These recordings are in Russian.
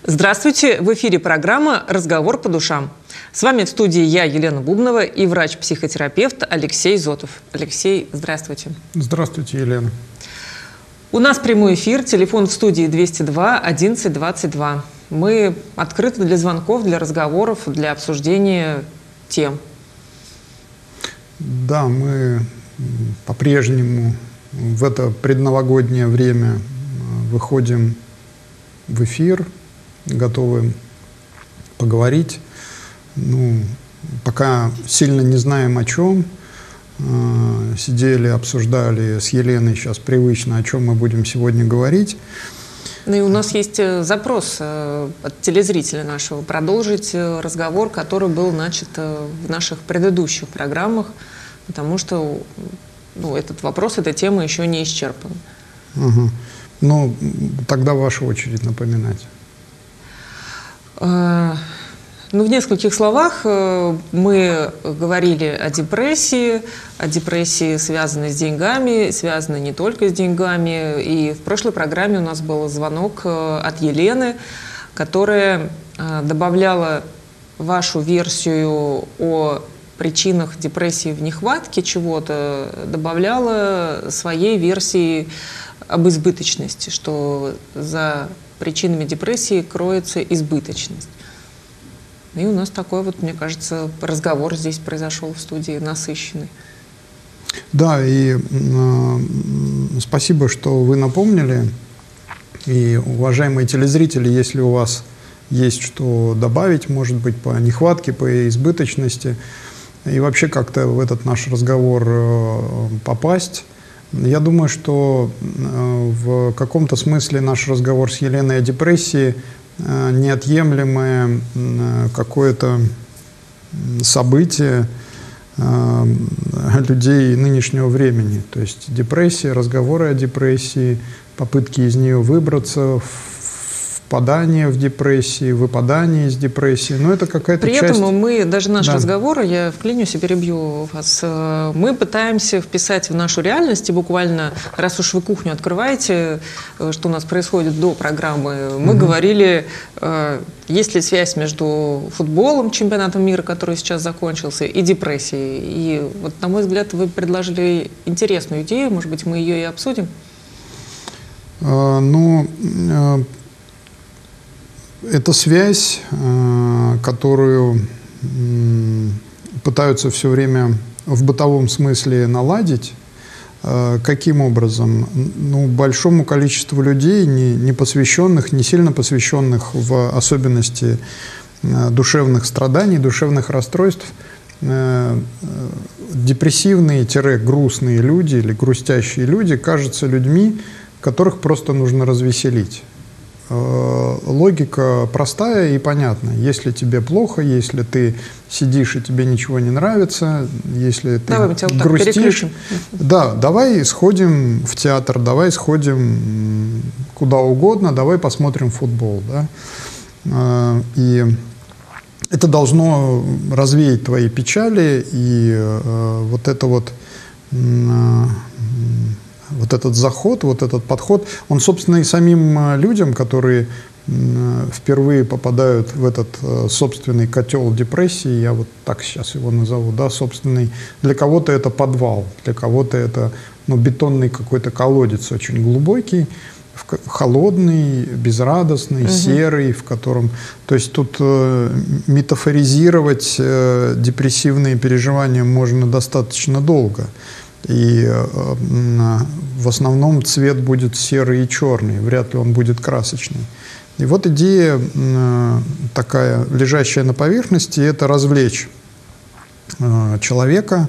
Здравствуйте! В эфире программа «Разговор по душам». С вами в студии я, Елена Бубнова, и врач-психотерапевт Алексей Зотов. Алексей, здравствуйте. Здравствуйте, Елена. У нас прямой эфир, телефон в студии 202 11 22. Мы открыты для звонков, для разговоров, для обсуждения тем. Да, мы по-прежнему в это предновогоднее время выходим в эфир, готовы поговорить. Пока сильно не знаем о чем. Сидели, обсуждали с Еленой сейчас привычно, о чем мы будем сегодня говорить. Ну и у нас есть запрос от телезрителя нашего продолжить разговор, который был начат в наших предыдущих программах, потому что этот вопрос, эта тема еще не исчерпана. Угу. Ну, тогда ваша очередь напоминать. В нескольких словах мы говорили о депрессии, связанной с деньгами, связанной не только с деньгами. И в прошлой программе у нас был звонок от Елены, которая добавляла вашу версию о причинах депрессии в нехватке чего-то, добавляла своей версии об избыточности, что за причинами депрессии кроется избыточность. И у нас такой мне кажется, разговор здесь произошел в студии насыщенный. Да, и спасибо, что вы напомнили. И, уважаемые телезрители, если у вас есть что добавить, может быть, по нехватке, по избыточности, и вообще как-то в этот наш разговор попасть, я думаю, что в каком-то смысле наш разговор с Еленой о депрессии неотъемлемое какое-то событие людей нынешнего времени. То есть депрессия, разговоры о депрессии, попытки из нее выбраться, впадание в депрессии, выпадание из депрессии. Но это какая-то часть... При этом мы, даже наш разговор, я вклинюсь и перебью вас, мы пытаемся вписать в нашу реальность, и буквально, раз уж вы кухню открываете, что у нас происходит до программы, мы говорили, есть ли связь между футболом, чемпионатом мира, который сейчас закончился, и депрессией. И на мой взгляд, вы предложили интересную идею, может быть, мы ее и обсудим? Это связь, которую пытаются все время в бытовом смысле наладить. Каким образом? Большому количеству людей, не посвященных, не сильно посвященных в особенности душевных страданий, душевных расстройств, депрессивные-грустные люди или грустящие люди кажутся людьми, которых просто нужно развеселить. Логика простая и понятная. Если тебе плохо, если ты сидишь и тебе ничего не нравится, если ты грустишь, давай сходим в театр, давай сходим куда угодно, давай посмотрим футбол. Да? И это должно развеять твои печали, и этот заход, этот подход, он, собственно, и самим людям, которые впервые попадают в этот собственный котел депрессии, я так сейчас его назову, собственный, для кого-то это подвал, для кого-то это бетонный какой-то колодец очень глубокий, холодный, безрадостный, серый, в котором... То есть тут метафоризировать депрессивные переживания можно достаточно долго. И в основном цвет будет серый и черный, вряд ли он будет красочный. И идея такая, лежащая на поверхности, это развлечь человека,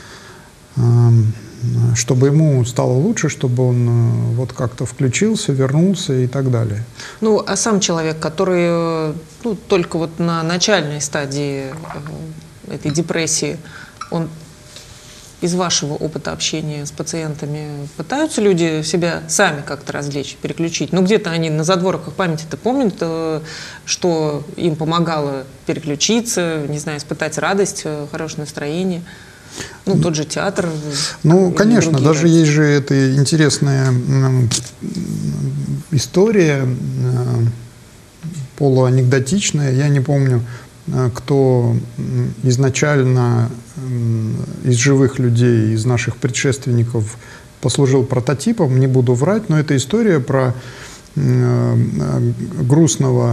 чтобы ему стало лучше, чтобы он как-то включился, вернулся и так далее. А сам человек, который только на начальной стадии этой депрессии, он... Из вашего опыта общения с пациентами пытаются люди себя сами как-то развлечь, переключить? Где-то они на задворках памяти-то помнят, что им помогало переключиться, не знаю, испытать радость, хорошее настроение? Тот же театр. Конечно, даже есть же эта интересная история полуанекдотичное. Я не помню, кто изначально из живых людей, из наших предшественников послужил прототипом, не буду врать, но это история про грустного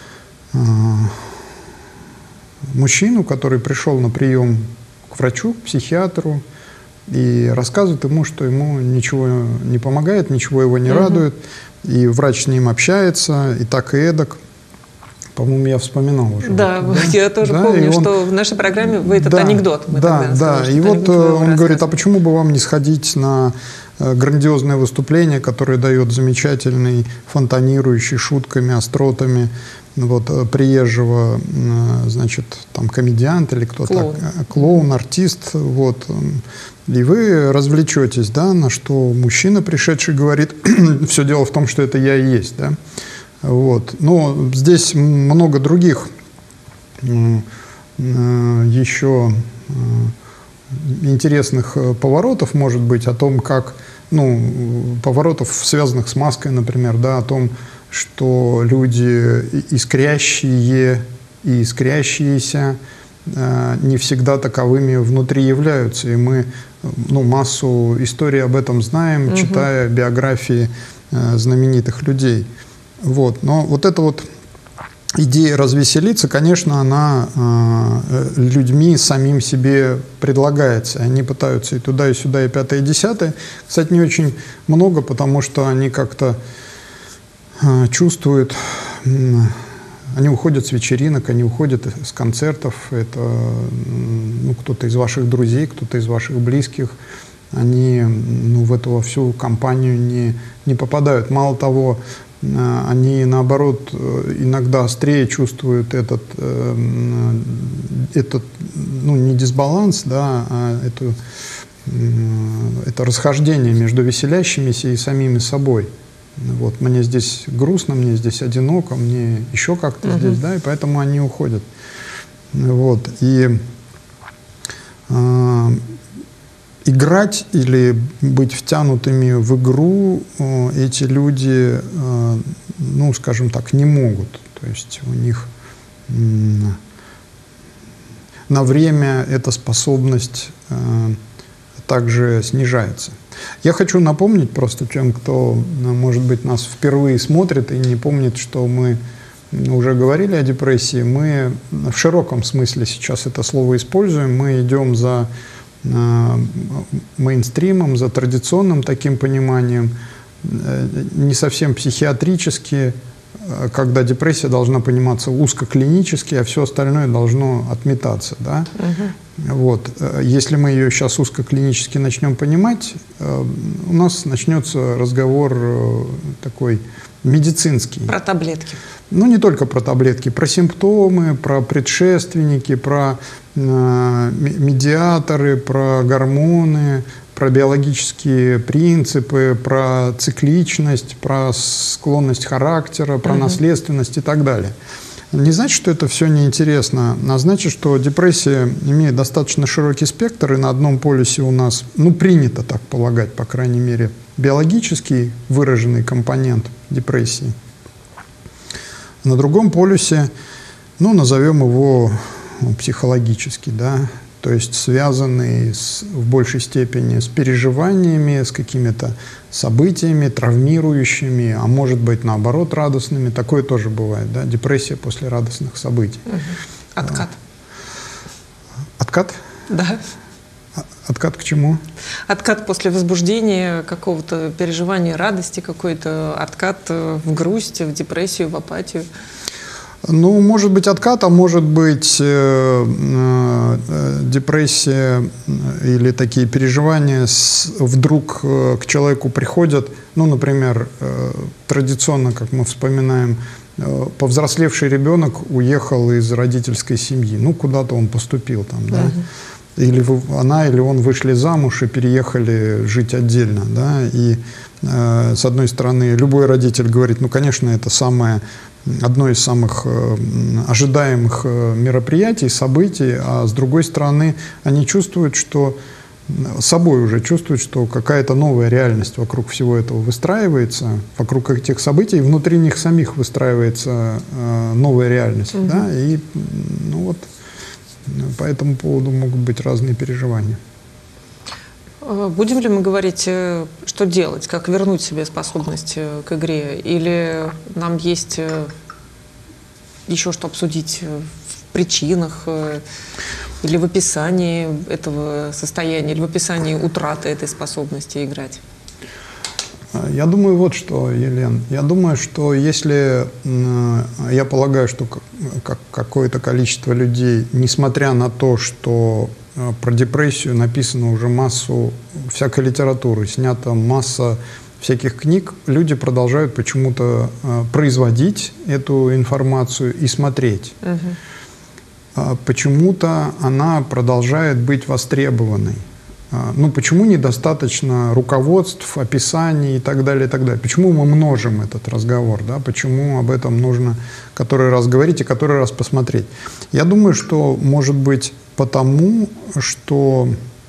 мужчину, который пришел на прием к врачу, к психиатру, и рассказывает ему, что ему ничего не помогает, ничего его не радует, и врач с ним общается, и так, и эдак. По-моему, я вспоминал уже. Да, я тоже помню, что в нашей программе вы этот анекдот. И вот он говорит, а почему бы вам не сходить на грандиозное выступление, которое дает замечательный, фонтанирующий шутками, остротами, приезжего, значит, там комедиант или кто-то, клоун, артист, и вы развлечетесь, да, на что мужчина, пришедший, говорит, все дело в том, что это я и есть, да. Но здесь много других еще интересных поворотов, может быть, о том, как, поворотов, связанных с маской, например, да, о том, что люди искрящие и искрящиеся не всегда таковыми внутри являются. И мы массу историй об этом знаем, читая биографии знаменитых людей. Но эта идея развеселиться, конечно, она людьми самим себе предлагается. Они пытаются и туда, и сюда, и пятое, и десятое. Кстати, не очень много, потому что они как-то чувствуют, они уходят с вечеринок, они уходят с концертов. Это кто-то из ваших друзей, кто-то из ваших близких. Они в эту во всю компанию не попадают. Мало того, они, наоборот, иногда острее чувствуют этот не дисбаланс, да, а это расхождение между веселящимися и самими собой. Мне здесь грустно, мне здесь одиноко, мне еще как-то здесь, да, и поэтому они уходят. Играть или быть втянутыми в игру эти люди, скажем так, не могут. То есть у них на время эта способность также снижается. Я хочу напомнить просто тем, кто, может быть, нас впервые смотрит и не помнит, что мы уже говорили о депрессии. Мы в широком смысле сейчас это слово используем. Мы идем за мейнстримом, за традиционным таким пониманием, не совсем психиатрически, когда депрессия должна пониматься узкоклинически, а все остальное должно отметаться. Да? Если мы ее сейчас узкоклинически начнем понимать, у нас начнется разговор такой медицинский. Про таблетки. Не только про таблетки, про симптомы, про предшественники, про медиаторы, про гормоны, про биологические принципы, про цикличность, про склонность характера, про наследственность и так далее. Не значит, что это все неинтересно, а значит, что депрессия имеет достаточно широкий спектр, и на одном полюсе у нас, принято так полагать, по крайней мере, биологический выраженный компонент депрессии. На другом полюсе, назовем его психологический, да, то есть связанный в большей степени с переживаниями, с какими-то событиями травмирующими, а может быть, наоборот, радостными. Такое тоже бывает, да, депрессия после радостных событий. Откат. Откат? Да. Откат к чему? Откат после возбуждения, какого-то переживания радости, какой-то откат в грусть, в депрессию, в апатию. Может быть откат, а может быть депрессия или такие переживания вдруг к человеку приходят. Например, традиционно, как мы вспоминаем, повзрослевший ребенок уехал из родительской семьи. Куда-то он поступил там, да? Или она, или он вышли замуж и переехали жить отдельно, да? И с одной стороны, любой родитель говорит, конечно, это одно из самых ожидаемых мероприятий, событий, а с другой стороны, они чувствуют, что собой уже чувствует, что какая-то новая реальность вокруг всего этого выстраивается, вокруг этих событий, внутри них самих выстраивается новая реальность. Да? И ну вот, по этому поводу могут быть разные переживания. Будем ли мы говорить, что делать, как вернуть себе способность к игре? Или нам есть еще что обсудить в причинах или в описании этого состояния, или в описании утраты этой способности играть? Я думаю, вот что, Елен. Я думаю, что если, я полагаю, что какое-то количество людей, несмотря на то, что про депрессию написано уже массу всякой литературы, снята масса всяких книг, люди продолжают почему-то производить эту информацию и смотреть. Почему-то она продолжает быть востребованной. Ну, почему недостаточно руководств, описаний и так далее, и так далее? Почему мы множим этот разговор? Да? Почему об этом нужно который раз говорить и который раз посмотреть? Я думаю, что, может быть, потому, что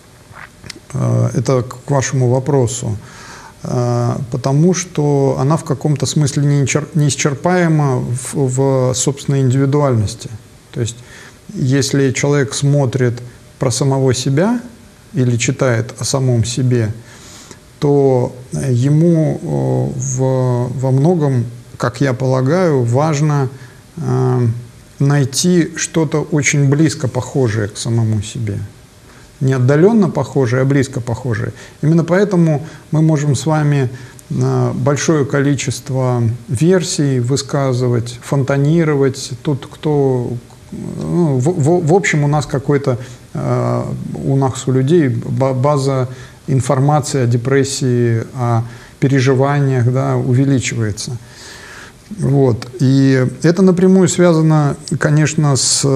это к вашему вопросу, потому что она в каком-то смысле неисчерпаема в собственной индивидуальности. То есть, если человек смотрит про самого себя или читает о самом себе, то ему во многом, как я полагаю, важно найти что-то очень близко похожее к самому себе. Не отдаленно похожее, а близко похожее. Именно поэтому мы можем с вами большое количество версий высказывать, фонтанировать. Тут кто... Ну, в общем, у нас какой-то, у нас, у людей, база информации о депрессии, о переживаниях, да, увеличивается. Вот. И это напрямую связано, конечно,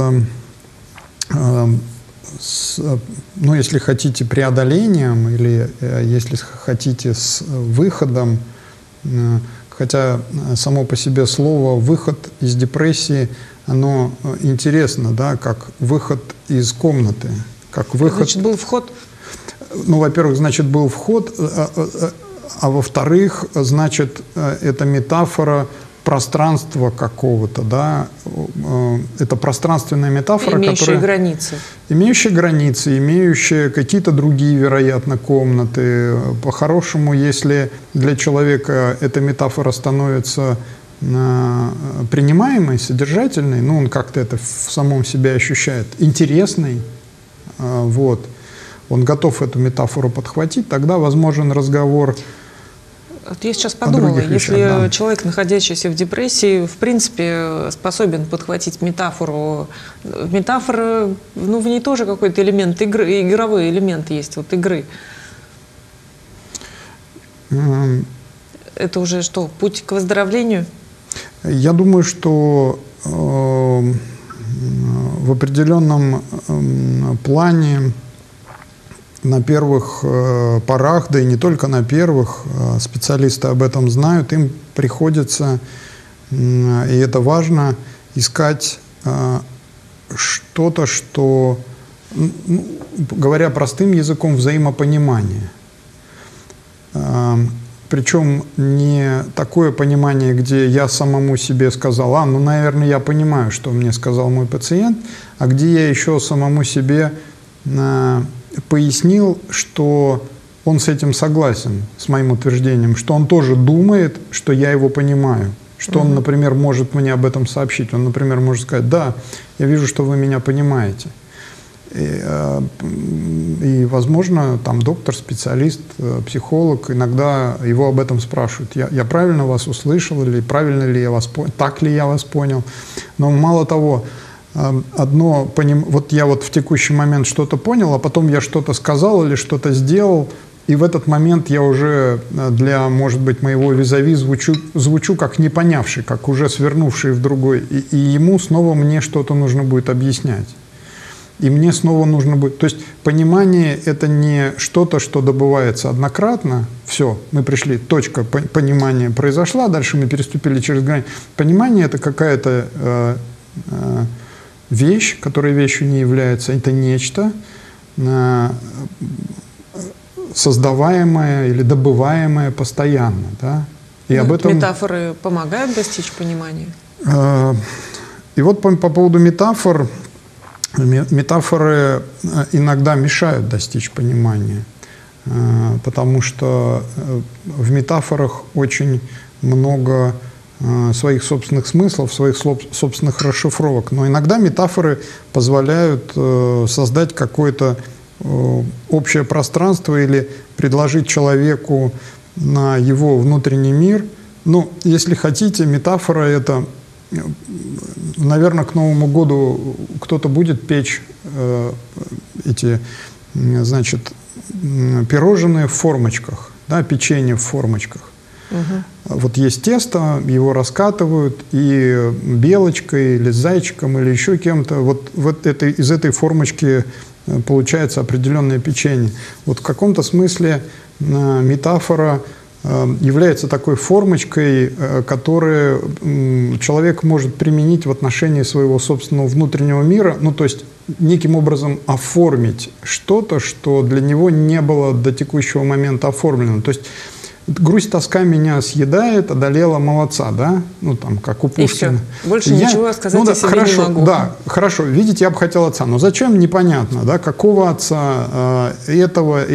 ну, если хотите, преодолением, или, если хотите, с выходом, хотя само по себе слово «выход из депрессии», оно интересно, да, как выход из комнаты, как выход... Значит, был вход? Ну, во-первых, значит, был вход, а во-вторых, значит, это метафора пространства какого-то, да, это пространственная метафора, имеющая границы. Имеющая границы, имеющая какие-то другие, вероятно, комнаты. По-хорошему, если для человека эта метафора становится принимаемой, содержательной, ну, он как-то это в самом себе ощущает, интересной, вот, он готов эту метафору подхватить, тогда возможен разговор. Я сейчас подумала, если человек, находящийся в депрессии, в принципе, способен подхватить метафору, метафора, ну, в ней тоже какой-то элемент игры, игровой элемент есть, вот игры. Это уже что, путь к выздоровлению? Я думаю, что в определенном плане на первых порах, да и не только на первых, специалисты об этом знают, им приходится, и это важно, искать что-то, что, ну, говоря простым языком, взаимопонимание. Причем не такое понимание, где я самому себе сказал, ну, наверное, я понимаю, что мне сказал мой пациент, а где я еще самому себе пояснил, что он с этим согласен, с моим утверждением, что он тоже думает, что я его понимаю, что он, например, может мне об этом сообщить. Он, например, может сказать, да, я вижу, что вы меня понимаете. И возможно, там доктор, специалист, психолог, иногда его об этом спрашивают. Я правильно вас услышал, или правильно ли я вас понял, так ли я вас понял. Но мало того, вот я вот в текущий момент что-то понял, а потом я что-то сказал или что-то сделал, и в этот момент я уже для, может быть, моего визави звучу как не понявший, как уже свернувший в другой, и ему снова мне что-то нужно будет объяснять. И мне снова нужно будет... То есть понимание — это не что-то, что добывается однократно. Все, мы пришли, точка понимания произошла, дальше мы переступили через грань. Понимание — это какая-то вещь, которая вещью не является. Это нечто, создаваемое или добываемое постоянно. Да? И об этом... Метафоры помогают достичь понимания? И вот по поводу метафор, метафоры иногда мешают достичь понимания, потому что в метафорах очень много своих собственных смыслов, своих собственных расшифровок. Но иногда метафоры позволяют создать какое-то общее пространство или предложить человеку на его внутренний мир. Ну, если хотите, метафора — это, наверное, к Новому году кто-то будет печь эти, значит, пирожные в формочках, да, печенье в формочках. Вот есть тесто, его раскатывают, и белочкой или зайчиком или еще кем-то вот из этой формочки получается определенное печенье. Вот в каком-то смысле метафора является такой формочкой, которую человек может применить в отношении своего собственного внутреннего мира, ну, то есть неким образом оформить что-то, что для него не было до текущего момента оформлено. То есть грусть, тоска меня съедает, одолела молодца, да? Ну, там, как у Пушкина. И все. Больше ничего сказать о себе хорошо, не могу. Да, хорошо. Видите, я бы хотел отца. Но зачем? Непонятно, да? Какого отца? Этого,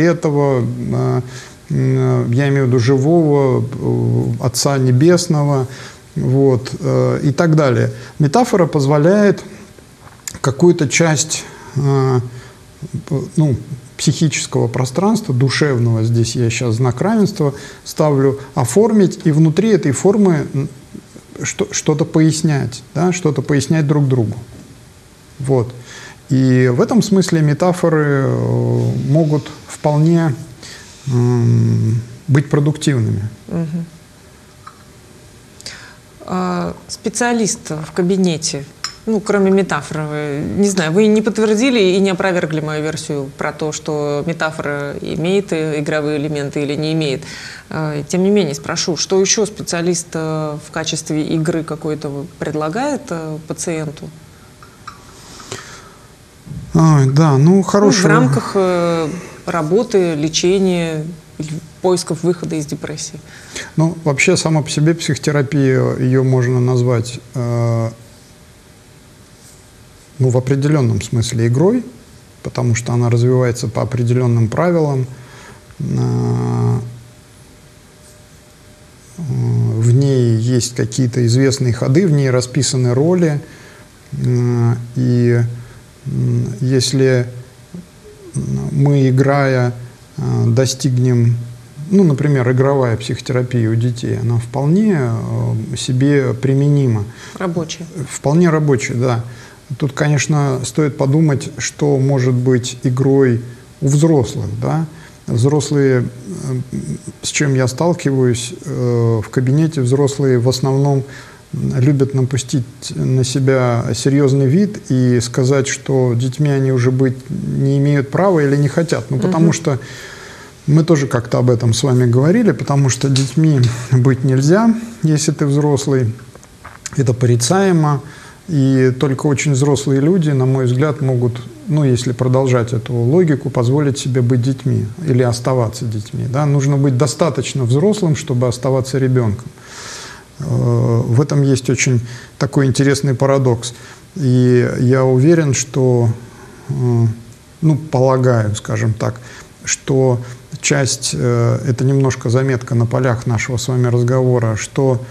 я имею в виду живого, Отца Небесного, вот, и так далее. Метафора позволяет какую-то часть, ну, психического пространства, душевного, здесь я сейчас знак равенства ставлю, оформить и внутри этой формы что-то пояснять, да, что-то пояснять друг другу. Вот. И в этом смысле метафоры могут вполне быть продуктивными. Специалист в кабинете, ну, кроме метафор, не знаю, вы не подтвердили и не опровергли мою версию про то, что метафора имеет игровые элементы или не имеет. Тем не менее, спрошу, что еще специалист в качестве игры какой-то предлагает пациенту? Да, ну, хорошо. В рамках работы, лечения, поисков выхода из депрессии. Ну, вообще, сама по себе психотерапия, ее можно назвать, ну, в определенном смысле игрой, потому что она развивается по определенным правилам. В ней есть какие-то известные ходы, в ней расписаны роли. И если мы, играя, достигнем, ну, например, игровая психотерапия у детей, она вполне себе применима. Рабочая. Вполне рабочая, да. Тут, конечно, стоит подумать, что может быть игрой у взрослых, да. Взрослые, с чем я сталкиваюсь в кабинете, взрослые в основном любят напустить на себя серьезный вид и сказать, что детьми они уже быть не имеют права или не хотят. Ну, потому что мы тоже как-то об этом с вами говорили, потому что детьми быть нельзя, если ты взрослый. Это порицаемо. И только очень взрослые люди, на мой взгляд, могут, ну, если продолжать эту логику, позволить себе быть детьми или оставаться детьми. Да? Нужно быть достаточно взрослым, чтобы оставаться ребенком. В этом есть очень такой интересный парадокс. И я уверен, что, ну, полагаю, скажем так, что часть, это немножко заметка на полях нашего с вами разговора, что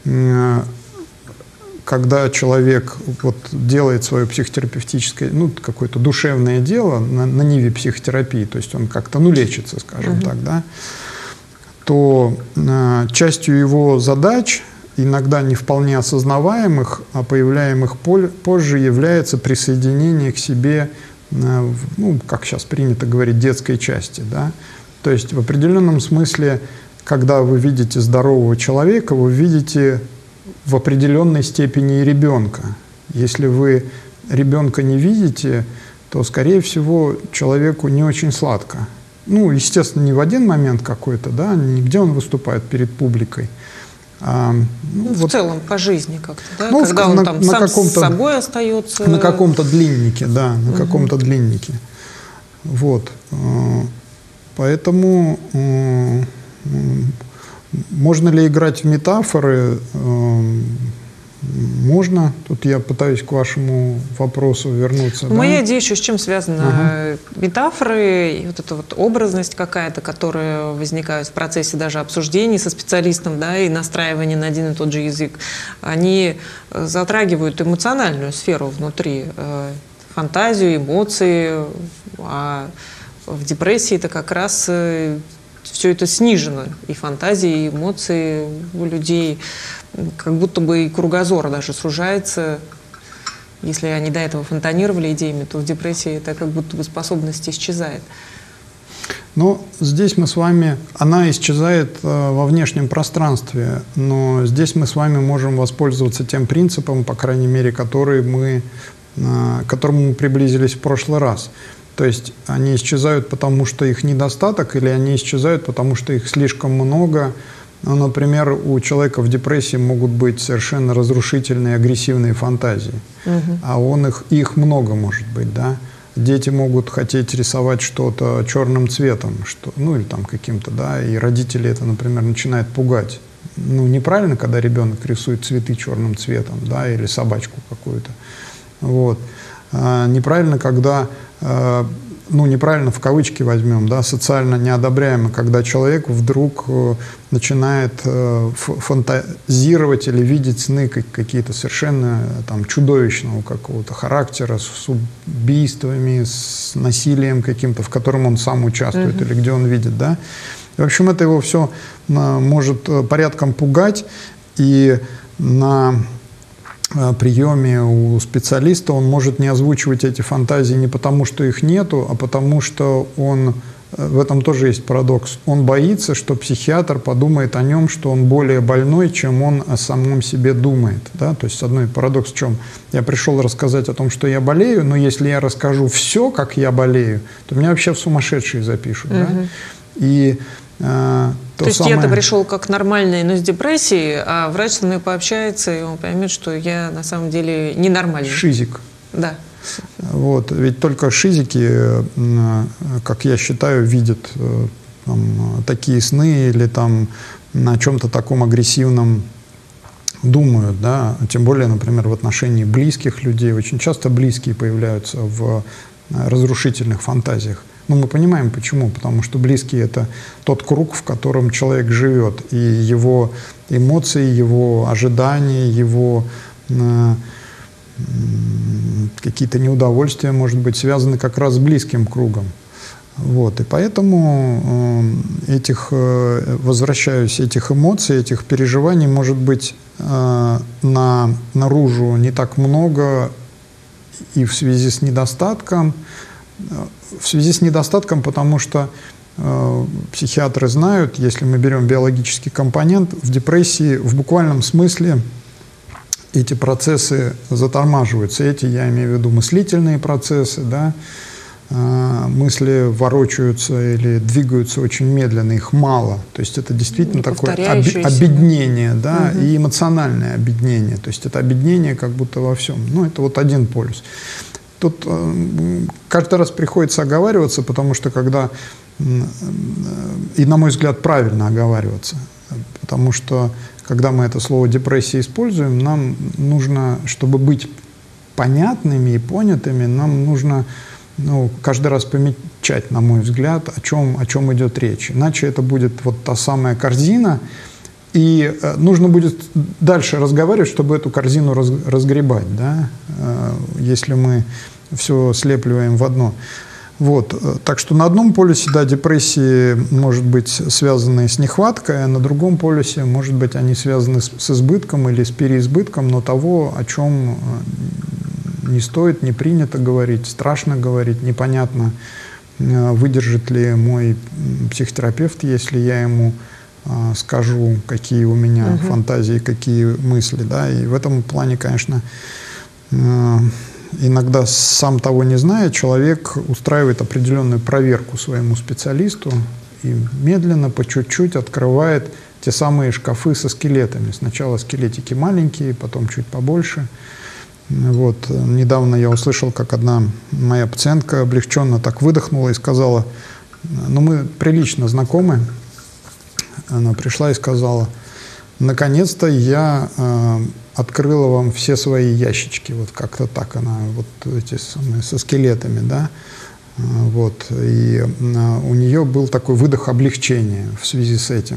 когда человек вот делает свое психотерапевтическое, ну, какое-то душевное дело на ниве психотерапии, то есть он как-то, ну, лечится, скажем так, да, то частью его задач, иногда не вполне осознаваемых, а появляемых позже, является присоединение к себе, ну, как сейчас принято говорить, детской части, да. То есть в определенном смысле, когда вы видите здорового человека, вы видите в определенной степени и ребенка. Если вы ребенка не видите, то, скорее всего, человеку не очень сладко. Ну, естественно, не в один момент какой-то, да, не где он выступает перед публикой. В целом, по жизни как-то, да? Ну, когда он там сам с собой остается. На каком-то длиннике, да, на каком-то длиннике. Вот. Поэтому можно ли играть в метафоры? Можно. Тут я пытаюсь к вашему вопросу вернуться. Моя идея еще с чем связана? Метафоры и вот эта вот образность какая-то, которая возникает в процессе даже обсуждений со специалистом, да, и настраивания на один и тот же язык, они затрагивают эмоциональную сферу внутри, фантазию, эмоции, а в депрессии это как раз все это снижено, и фантазии, и эмоции у людей, как будто бы и кругозор даже сужается. Если они до этого фонтанировали идеями, то в депрессии это как будто бы способность исчезает. Но здесь мы с вами, она исчезает во внешнем пространстве, но здесь мы с вами можем воспользоваться тем принципом, по крайней мере, к которому мы приблизились в прошлый раз. То есть они исчезают, потому что их недостаток, или они исчезают, потому что их слишком много. Ну, например, у человека в депрессии могут быть совершенно разрушительные, агрессивные фантазии, а их много может быть, да. Дети могут хотеть рисовать что-то черным цветом, ну или там каким-то, да, и родители это, например, начинают пугать. Ну, неправильно, когда ребенок рисует цветы черным цветом, да, или собачку какую-то. Вот. Неправильно, когда, ну, неправильно в кавычки возьмем, да, социально неодобряемо, когда человек вдруг начинает фантазировать или видеть сны какие-то совершенно там чудовищного какого-то характера, с убийствами, с насилием каким-то, в котором он сам участвует или где он видит, да. И, в общем, это его все может порядком пугать, и на приеме у специалиста он может не озвучивать эти фантазии не потому, что их нету, а потому что в этом тоже есть парадокс, он боится, что психиатр подумает о нем, что он более больной, чем он о самом себе думает. Да? То есть одной парадокс в чем? Я пришел рассказать о том, что я болею, но если я расскажу все, как я болею, то меня вообще в сумасшедшие запишут. Да? И то есть я-то пришел как нормальный, но с депрессией, а врач со мной пообщается, и он поймет, что я на самом деле ненормальный. Шизик. Да. Вот. Ведь только шизики, как я считаю, видят там, такие сны или там на чем-то таком агрессивном думают, да, тем более, например, в отношении близких людей. Очень часто близкие появляются в разрушительных фантазиях. Ну, мы понимаем, почему. Потому что близкие — это тот круг, в котором человек живет. И его эмоции, его ожидания, его какие-то неудовольствия, может быть, связаны как раз с близким кругом. Вот. И поэтому возвращаюсь, этих эмоций, этих переживаний может быть наружу не так много и в связи с недостатком. Потому что психиатры знают, если мы берем биологический компонент, в депрессии в буквальном смысле эти процессы затормаживаются. Я имею в виду мыслительные процессы, да, мысли ворочаются или двигаются очень медленно, их мало. То есть это действительно такое обеднение, да, и эмоциональное обеднение. То есть это обеднение как будто во всем. Ну, это вот один полюс. Тут каждый раз приходится оговариваться, потому что и, на мой взгляд, правильно оговариваться, потому что, когда мы это слово депрессия используем, нам нужно, чтобы быть понятными и понятыми, нам нужно каждый раз помечать, на мой взгляд, о чем идет речь. Иначе это будет вот та самая корзина, и нужно будет дальше разговаривать, чтобы эту корзину разгребать, да, если мы все слепливаем в одно. Вот. Так что на одном полюсе, да, депрессии может быть связаны с нехваткой, а на другом полюсе, может быть, они связаны с избытком или с переизбытком, но того, о чем не стоит, не принято говорить, страшно говорить, непонятно, выдержит ли мой психотерапевт, если я ему скажу, какие у меня фантазии, какие мысли, да, и в этом плане, конечно, иногда, сам того не зная, человек устраивает определенную проверку своему специалисту и медленно, по чуть-чуть открывает те самые шкафы со скелетами. Сначала скелетики маленькие, потом чуть побольше. Вот. Недавно я услышал, как одна моя пациентка облегченно так выдохнула и сказала: ну, мы прилично знакомы. Она пришла и сказала: наконец-то я открыла вам все свои ящички. Вот как-то так она, вот эти самые, со скелетами, да. Вот. И у нее был такой выдох облегчения в связи с этим.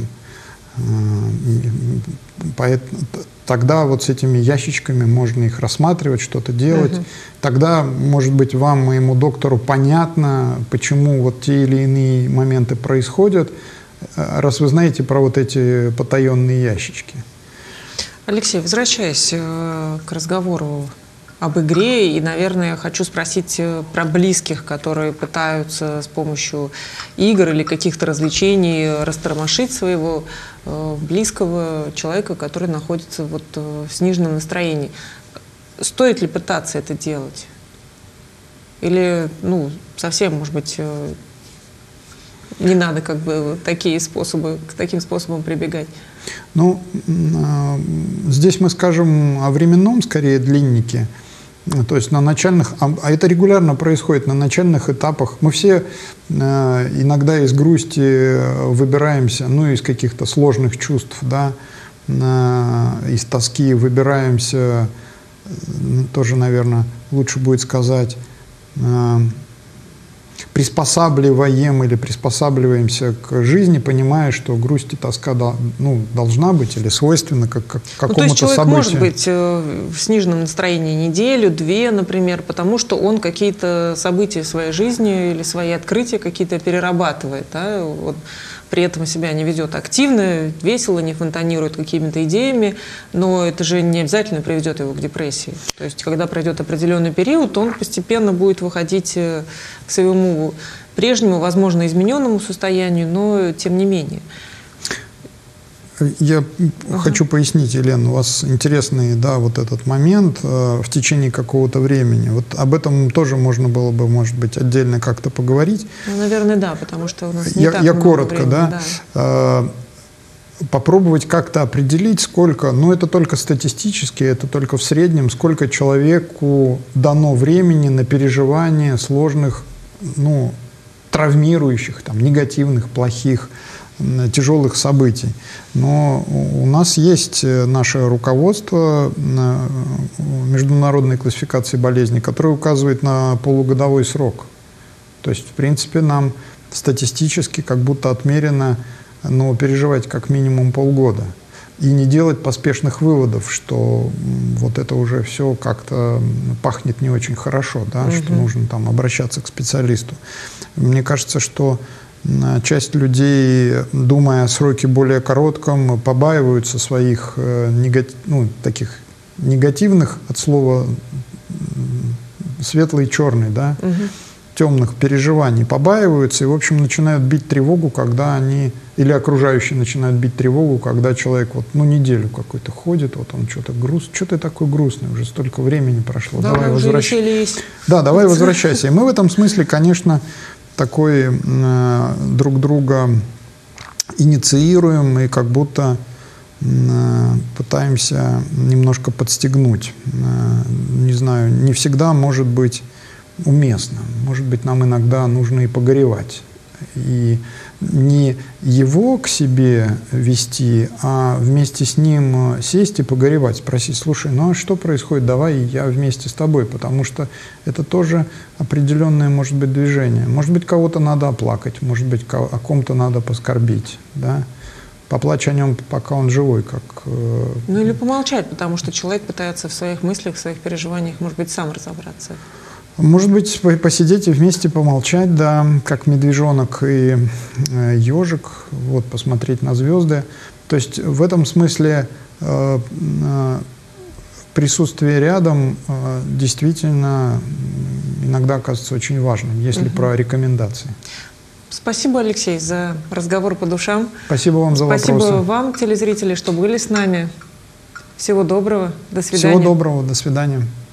Тогда вот с этими ящичками можно их рассматривать, что-то делать. Тогда, может быть, вам, моему доктору, понятно, почему вот те или иные моменты происходят, раз вы знаете про вот эти потаенные ящички. Алексей, возвращаясь к разговору об игре, и, наверное, хочу спросить про близких, которые пытаются с помощью игр или каких-то развлечений растормошить своего близкого человека, который находится вот в сниженном настроении. Стоит ли пытаться это делать? Или, ну, совсем, может быть, не надо как бы к таким способам прибегать? Ну, здесь мы скажем о временном, скорее, длиннике. То есть на начальных, а это регулярно происходит на начальных этапах. Мы все иногда из грусти выбираемся, ну, из каких-то сложных чувств, да, из тоски выбираемся, тоже, наверное, лучше будет сказать, приспосабливаем или приспосабливаемся к жизни, понимая, что грусть и тоска должна быть или свойственна какому-то событию. То есть человек может быть в сниженном настроении неделю, две, например, потому что он какие-то события в своей жизни или свои открытия какие-то перерабатывает, да? Вот. При этом себя не ведет активно, весело, не фонтанирует какими-то идеями, но это же не обязательно приведет его к депрессии. То есть, когда пройдет определенный период, он постепенно будет выходить к своему прежнему, возможно, измененному состоянию, но тем не менее. Я хочу пояснить, Елена, у вас интересный, да, вот этот момент в течение какого-то времени. Вот об этом тоже можно было бы, может быть, отдельно как-то поговорить. Ну, наверное, да, потому что у нас не так много коротко, времени, да. Попробовать как-то определить, сколько, ну, это только статистически, это только в среднем, сколько человеку дано времени на переживание сложных, ну, травмирующих, там, негативных, плохих, тяжелых событий. Но у нас есть наше руководство международной классификации болезней, которое указывает на полугодовой срок. То есть, в принципе, нам статистически как будто отмерено, но переживать как минимум полгода. И не делать поспешных выводов, что вот это уже все как-то пахнет не очень хорошо, да, что нужно там обращаться к специалисту. Мне кажется, что часть людей, думая о сроке более коротком, побаиваются своих таких негативных, от слова светлый и черный, да, темных переживаний, побаиваются и, в общем, начинают бить тревогу, когда они, или окружающие начинают бить тревогу, когда человек вот, ну, неделю какой-то ходит, вот он что-то грустный, что ты такой грустный, уже столько времени прошло, давай возвращайся. Да, давай возвращайся. И мы в этом смысле, конечно, такой друг друга инициируем и как будто пытаемся немножко подстегнуть. Не знаю, не всегда может быть уместно. Может быть, нам иногда нужно и погоревать. И не его к себе вести, а вместе с ним сесть и погоревать, спросить: слушай, ну а что происходит, давай я вместе с тобой, потому что это тоже определенное может быть движение. Может быть, кого-то надо оплакать, может быть, о ком-то надо поскорбить, да? Поплачь о нем, пока он живой, как… Ну или помолчать, потому что человек пытается в своих мыслях, в своих переживаниях, может быть, сам разобраться. Может быть, посидеть и вместе помолчать, да, как медвежонок и ежик, вот, посмотреть на звезды. То есть в этом смысле присутствие рядом действительно иногда оказывается очень важным, если про рекомендации. Спасибо, Алексей, за разговор по душам. Спасибо вам за вопросы. Спасибо вам, телезрители, что были с нами. Всего доброго, до свидания. Всего доброго, до свидания.